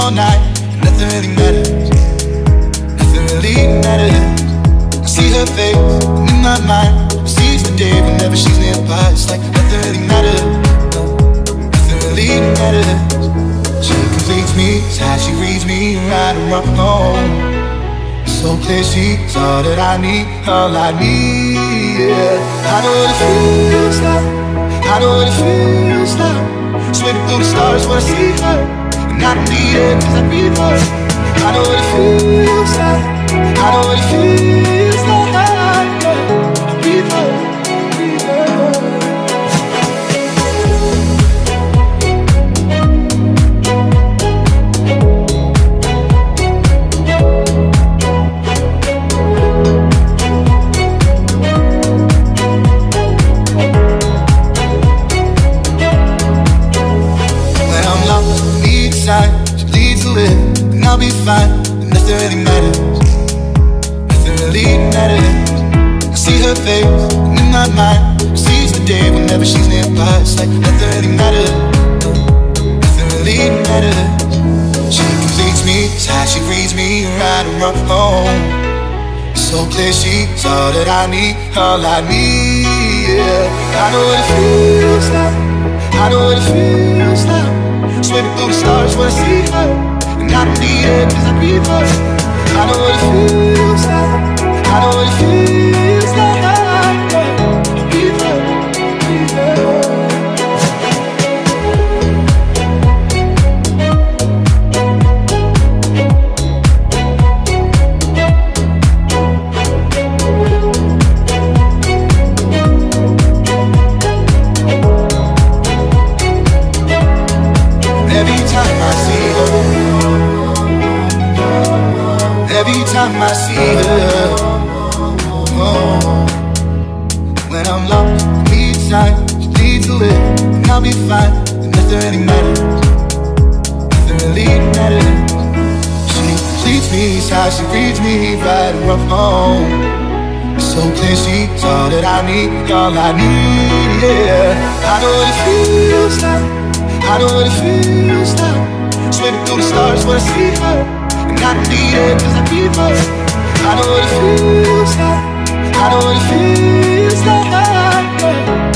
all night, and nothing really matters. Nothing really matters. I see her face, and in my mind I seize the day whenever she's nearby. It's like nothing really matters. Nothing really matters. She completes me, it's how she reads me right and wrong. So clear, she's all that I need, all I need, yeah. I know what it feels like, I know what it feels like. Sweating through the stars when I see her, and I don't need it cause I breathe her. I know what it feels like, I know what it feels like, yeah. I breathe her, breathe her. She leads the way, and I'll be fine, and nothing really matters. Nothing really matters. I see her face, and in my mind I seize the day whenever she's nearby. It's like nothing really matters. Nothing really matters. She completes me, it's how she reads me right and wrong. So clear, she's all that I need, all I need, yeah. I know what it feels like, I know what it feels like. Swimming through the stars when I see her, and I don't need it cause I breathe her. I know what it feels like, I know what it feels like, yeah. I breathe her, breathe her. Every time I see her, oh, when I'm lost, I need time, she leads the way, and I'll be fine, and nothing really matters. Nothing really matters. She completes me, it's how she reads me right and wrong. So clear, she's all that I need, all I need, yeah. I know what it feels like, I know what it feels like. Swimming through the stars when I see her, and I don't need it cause I breathe her. I know what it feels like, I know what it feels like, yeah.